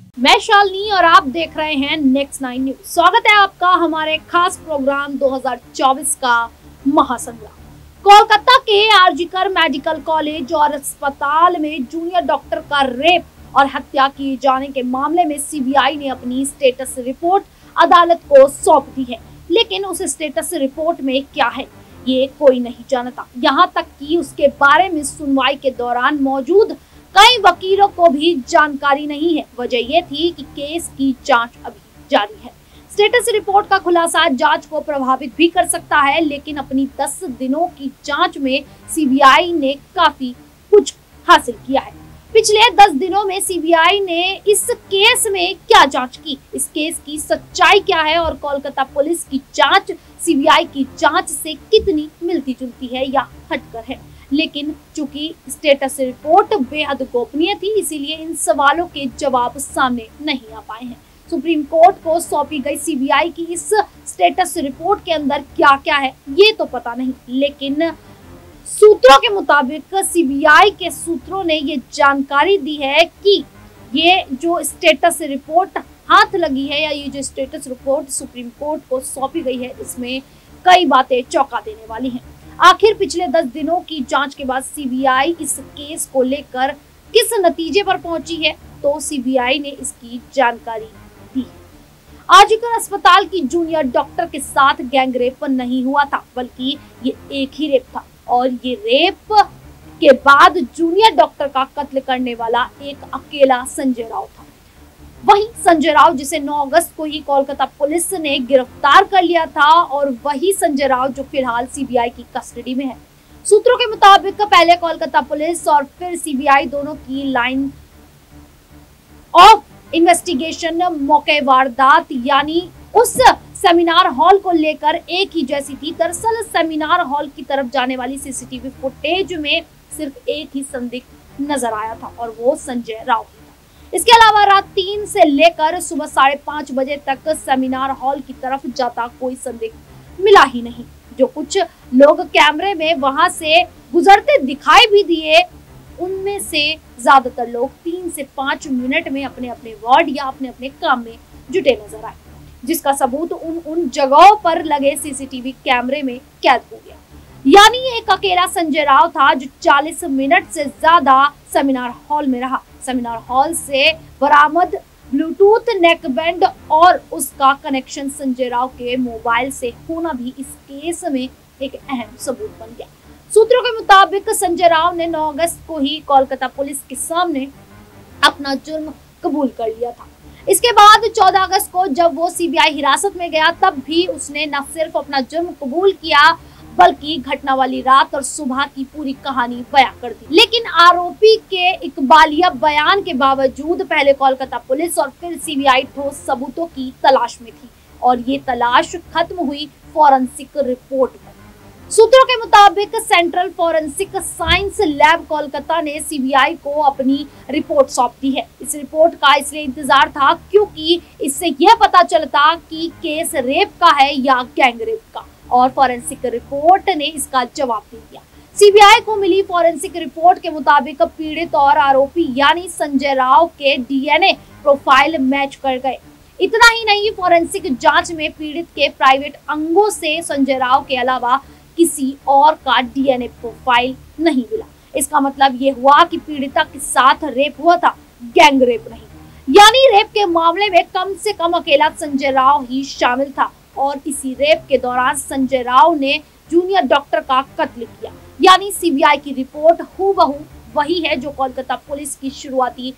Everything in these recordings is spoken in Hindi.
मैं शालिनी और आप देख रहे हैं नेक्स्ट 9 न्यूज। स्वागत है आपका हमारे खास प्रोग्राम 2024 का महासंग्राम। कोलकाता के आरजीकर मेडिकल कॉलेज और अस्पताल में जूनियर डॉक्टर का रेप और हत्या किए जाने के मामले में सीबीआई ने अपनी स्टेटस रिपोर्ट अदालत को सौंप दी है, लेकिन उस स्टेटस रिपोर्ट में क्या है ये कोई नहीं जानता। यहाँ तक कि उसके बारे में सुनवाई के दौरान मौजूद कई वकीलों को भी जानकारी नहीं है। वजह यह थी कि केस की जांच अभी जारी है। स्टेटस रिपोर्ट का खुलासा जांच को प्रभावित भी कर सकता है, लेकिन अपनी 10 दिनों की जांच में सीबीआई ने काफी कुछ हासिल किया है। पिछले 10 दिनों में सीबीआई ने इस केस में क्या जांच की, इस केस की सच्चाई क्या है और कोलकाता पुलिस की जांच सीबीआई की जांच से कितनी मिलती जुलती है या हटकर है। लेकिन चूंकि स्टेटस रिपोर्ट बेहद गोपनीय थी, इसीलिए इन सवालों के जवाब सामने नहीं आ पाए हैं। सुप्रीम कोर्ट को सौंपी गई सीबीआई की इस स्टेटस रिपोर्ट के अंदर क्या क्या है ये तो पता नहीं, लेकिन सूत्रों के मुताबिक सीबीआई के सूत्रों ने ये जानकारी दी है कि ये जो स्टेटस रिपोर्ट हाथ लगी है या ये जो स्टेटस रिपोर्ट सुप्रीम कोर्ट को सौंपी गई है, इसमें कई बातें चौंका देने वाली हैं। आखिर पिछले 10 दिनों की जांच के बाद सीबीआई इस केस को लेकर किस नतीजे पर पहुंची है, तो सीबीआई ने इसकी जानकारी दी है। आरजीकर अस्पताल की जूनियर डॉक्टर के साथ गैंगरेप नहीं हुआ था, बल्कि ये एक ही रेप था और ये रेप के बाद जूनियर डॉक्टर का कत्ल करने वाला एक अकेला संजय राव था। वही संजय राव जिसे 9 अगस्त को ही कोलकाता पुलिस ने गिरफ्तार कर लिया था और वही संजय राव जो फिलहाल सीबीआई की कस्टडी में है। सूत्रों के मुताबिक पहले कोलकाता पुलिस और फिर सीबीआई दोनों की लाइन ऑफ इन्वेस्टिगेशन मौके वारदात यानी उस सेमिनार हॉल को लेकर एक ही जैसी थी। दरअसल सेमिनार हॉल की तरफ जाने वाली सीसीटीवी फुटेज में सिर्फ एक ही संदिग्ध नजर आया था और वो संजय राव था। इसके अलावा रात 3 से लेकर सुबह 5:30 बजे तक सेमिनार हॉल की तरफ जाता कोई संदिग्ध मिला ही नहीं। जो कुछ लोग कैमरे में वहां से गुजरते दिखाई भी दिए, उनमें से ज्यादातर लोग 3 से 5 मिनट में अपने अपने वार्ड या अपने अपने काम में जुटे नजर आए, जिसका सबूत उन जगहों पर लगे सीसीटीवी कैमरे में कैद हो गया। यानी एक अकेला संजय राव था जो 40 मिनट से ज्यादा सेमिनार हॉल में रहा। सेमिनार हॉल से बरामद ब्लूटूथ नेकबैंड और उसका कनेक्शन संजय राव के मोबाइल से होना भी इस केस में एक अहम सबूत बन गया। सूत्रों के मुताबिक संजय राव ने 9 अगस्त को ही कोलकाता पुलिस के सामने अपना जुर्म कबूल कर लिया था। इसके बाद 14 अगस्त को जब वो सीबीआई हिरासत में गया, तब भी उसने न सिर्फ अपना जुर्म कबूल किया बल्कि घटना वाली रात और सुबह की पूरी कहानी बयां कर दी। लेकिन आरोपी के इकबालिया बयान के बावजूद पहले कोलकाता पुलिस और फिर सीबीआई ठोस सबूतों की तलाश में थी और ये तलाश खत्म हुई फॉरेंसिक रिपोर्ट पर। सूत्रों के मुताबिक central forensic science lab Kolkata ने सीबीआई को अपनी रिपोर्ट सौंप दी है। इस रिपोर्ट का इसलिए इंतजार था क्योंकि इससे यह पता चलता कि केस रेप का है या गैंगरेप का, और फॉरेंसिक रिपोर्ट ने इसका जवाब दे दिया। सीबीआई को मिली फॉरेंसिक रिपोर्ट के मुताबिक पीड़ित और आरोपी यानी संजय राव के डीएनए प्रोफाइल मैच कर गए। इतना ही नहीं, फॉरेंसिक जांच में पीड़ित के प्राइवेट अंगों से संजय राव के अलावा किसी और का डीएनए प्रोफाइल नहीं मिला। इसका मतलब ये हुआ कि पीड़िता के साथ रेप हुआ था, गैंग रेप नहीं। यानी रेप के मामले में कम से कम अकेला संजय राव ही शामिल था और इसी रेप के दौरान संजय राव ने जूनियर डॉक्टर का कत्ल किया। यानी सीबीआई की रिपोर्ट हूबहू वही है जो कोलकाता पुलिस की शुरुआती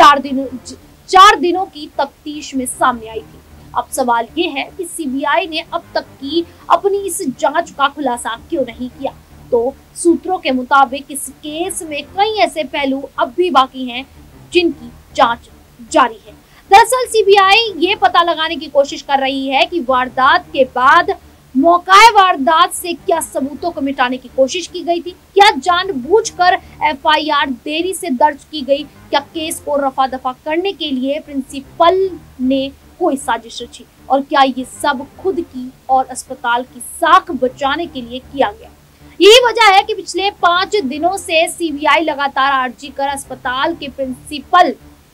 4 दिनों की तफ्तीश में सामने आई थी। अब सवाल ये है कि सीबीआई ने अब तक की अपनी इस जांच का खुलासा क्यों नहीं किया। तो सूत्रों के मुताबिक इस केस में कई ऐसे पहलू अब भी बाकी हैं जिनकी जांच जारी है। दरअसल सीबीआई ये पता लगाने की कोशिश कर रही है कि वारदात के बाद मौकाए वारदात से क्या सबूतों को मिटाने की कोशिश की गई थी, क्या जानबूझकर एफआईआर देरी से दर्ज की गई, क्या केस को रफा दफा करने के लिए प्रिंसिपल ने कोई साजिश रची और क्या ये सब खुद की और अस्पताल की साख बचाने के लिए किया गया। यही वजह है कि पिछले 5 दिनों से सीबीआई लगातार आरजीकर अस्पताल के प्रिंसिपल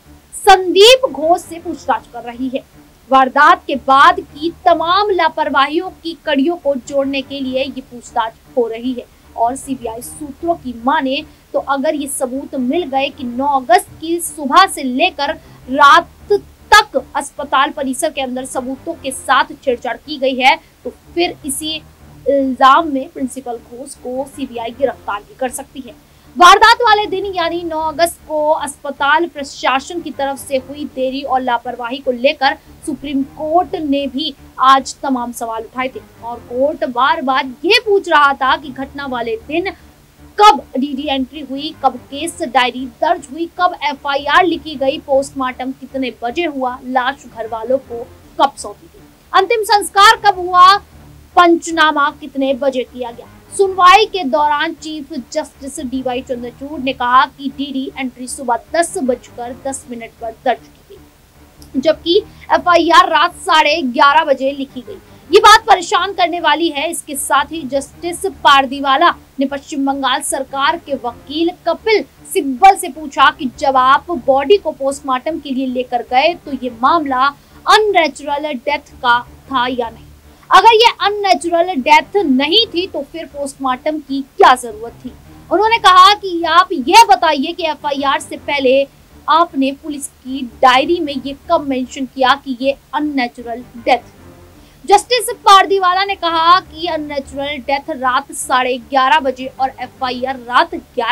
संदीप घोष से पूछताछ कर रही है। वारदात के बाद की तमाम लापरवाहियों की कड़ियों को जोड़ने के लिए ये पूछताछ हो रही है और सीबीआई सूत्रों की माने तो अगर ये सबूत मिल गए कि 9 अगस्त की सुबह से लेकर रात तक अस्पताल परिसर के अंदर सबूतों के साथ छेड़छाड़ की गई है तो फिर इसी इल्जाम में प्रिंसिपल घोष को सीबीआई गिरफ्तार भी कर सकती है। वारदात वाले दिन यानी 9 अगस्त को अस्पताल प्रशासन की तरफ से हुई देरी और लापरवाही को लेकर सुप्रीम कोर्ट ने भी आज तमाम सवाल उठाए थे और कोर्ट बार बार ये पूछ रहा था कि घटना वाले दिन कब डीडी एंट्री हुई, कब केस डायरी दर्ज हुई, कब एफआईआर लिखी गई, पोस्टमार्टम कितने बजे हुआ, लाश घर वालों को कब सौंपी गई, अंतिम संस्कार कब हुआ, पंचनामा कितने बजे किया गया। सुनवाई के दौरान चीफ जस्टिस डीवाई चंद्रचूड़ ने कहा कि डीडी एंट्री सुबह 10:10 पर दर्ज की गई जबकि एफआईआर रात 11:30 बजे लिखी गई। ये बात परेशान करने वाली है। इसके साथ ही जस्टिस पारदीवाला ने पश्चिम बंगाल सरकार के वकील कपिल सिब्बल से पूछा कि जब आप बॉडी को पोस्टमार्टम के लिए लेकर गए तो ये मामला अननेचुरल डेथ का था या नहीं। अगर ये अननेचुरल डेथ नहीं थी तो फिर पोस्टमार्टम की क्या जरूरत थी। उन्होंने कहा कि आप ये बताइए कि एफआईआर से पहले आपने पुलिस की डायरी में ये कब मेंशन किया कि ये अननेचुरल डेथ। जस्टिस पारदीवाला ने कहा कि अननेचुरल डेथ रात 11:30 बजे और एफआईआर रात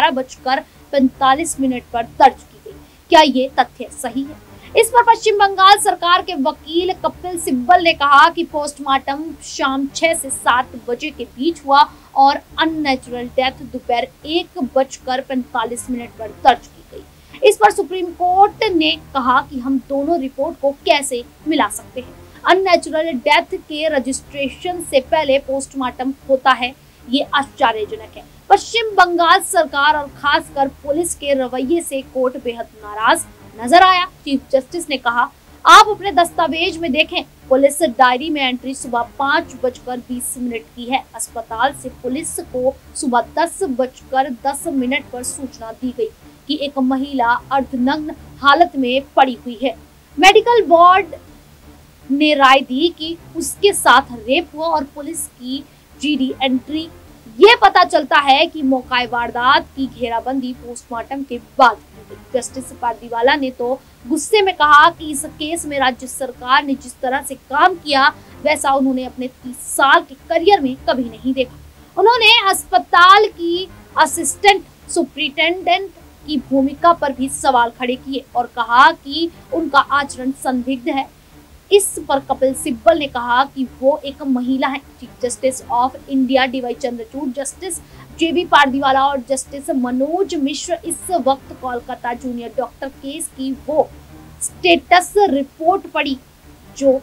11:45 पर दर्ज की गई। क्या ये तथ्य सही है? इस पर पश्चिम बंगाल सरकार के वकील कपिल सिब्बल ने कहा कि पोस्टमार्टम शाम 6 से 7 बजे के बीच हुआ और अननेचुरल डेथ दोपहर 1:45 पर दर्ज की गई। इस पर सुप्रीम कोर्ट ने कहा कि हम दोनों रिपोर्ट को कैसे मिला सकते हैं। अननेचुरल डेथ के रजिस्ट्रेशन से पहले पोस्टमार्टम होता है, ये आश्चर्यजनक है। पश्चिम बंगाल सरकार और खासकर पुलिस के रवैये से कोर्ट बेहद नाराज नजर आया। चीफ जस्टिस ने कहा, आप अपने दस्तावेज में देखें, पुलिस डायरी में एंट्री सुबह 5:20 की है। अस्पताल से पुलिस को सुबह 10:10 पर सूचना दी गई कि एक महिला अर्धनग्न हालत में पड़ी हुई है। मेडिकल बोर्ड ने राय दी कि उसके साथ रेप हुआ और पुलिस की जीडी एंट्री ये पता चलता है कि मौका वारदात की घेराबंदी पोस्टमार्टम के बाद की गई। जस्टिस पारदीवाला ने तो गुस्से में कहा कि इस केस में राज्य सरकार ने जिस तरह से काम किया वैसा उन्होंने अपने 30 साल के करियर में कभी नहीं देखा। उन्होंने अस्पताल की असिस्टेंट सुप्रिंटेंडेंट की भूमिका पर भी सवाल खड़े किए और कहा कि उनका आचरण संदिग्ध है। इस पर कपिल सिब्बल ने कहा कि वो एक महिला है। Chief justice of India DY Chandrachud, justice JB Pardiwala और जस्टिस मनोज मिश्र इस वक्त कोलकाता जूनियर डॉक्टर केस की वो स्टेटस रिपोर्ट पड़ी जो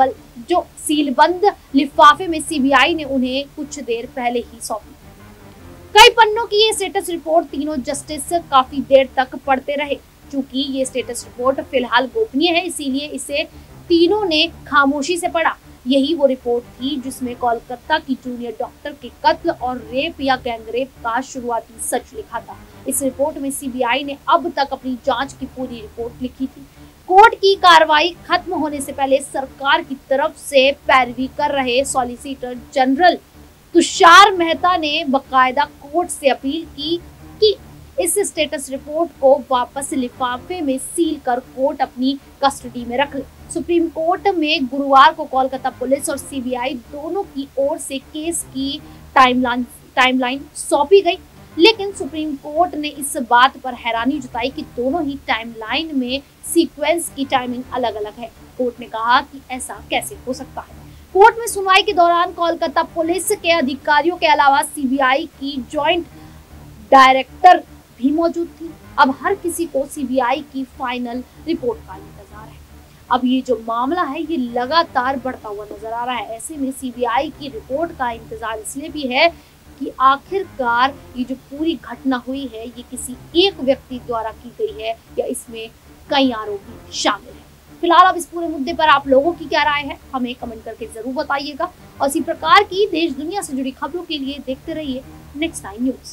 सीलबंद लिफाफे में सीबीआई ने उन्हें कुछ देर पहले ही सौंपी। कई पन्नों की ये स्टेटस रिपोर्ट तीनों जस्टिस काफी देर तक पढ़ते रहे। चूंकि ये स्टेटस रिपोर्ट फिलहाल गोपनीय है, इसीलिए इसे तीनों ने खामोशी से पढ़ा। यही वो रिपोर्ट थी जिसमें कोलकाता की जूनियर डॉक्टर के कत्ल और रेप या गैंगरेप का शुरुआती सच लिखा था। इस रिपोर्ट में सीबीआई ने अब तक अपनी जांच की पूरी रिपोर्ट लिखी थी। कोर्ट की कार्रवाई खत्म होने से पहले सरकार की तरफ से पैरवी कर रहे सॉलिसिटर जनरल तुषार मेहता ने बकायदा कोर्ट से अपील की कि इस स्टेटस रिपोर्ट को वापस लिफाफे में सील कर कोर्ट अपनी कस्टडी में रख ले। सुप्रीम कोर्ट में गुरुवार को कोलकाता पुलिस और सीबीआई दोनों की ओर से केस की टाइमलाइन सौंपी गई, लेकिन सुप्रीम कोर्ट ने इस बात पर हैरानी जताई कि दोनों ही टाइमलाइन में सीक्वेंस की टाइमिंग अलग अलग है। कोर्ट ने कहा कि ऐसा कैसे हो सकता है। कोर्ट में सुनवाई के दौरान कोलकाता पुलिस के अधिकारियों के अलावा सीबीआई की जॉइंट डायरेक्टर भी मौजूद थी। अब हर किसी को सीबीआई की फाइनल रिपोर्ट का इंतजार है। अब ये जो मामला है ये लगातार बढ़ता हुआ नजर आ रहा है। ऐसे में सीबीआई की रिपोर्ट का इंतजार इसलिए भी है कि आखिरकार ये जो पूरी घटना हुई है ये किसी एक व्यक्ति द्वारा की गई है या इसमें कई आरोपी शामिल हैं। फिलहाल अब इस पूरे मुद्दे पर आप लोगों की क्या राय है हमें कमेंट करके जरूर बताइएगा और इसी प्रकार की देश दुनिया से जुड़ी खबरों के लिए देखते रहिए नेक्स्ट 9 न्यूज।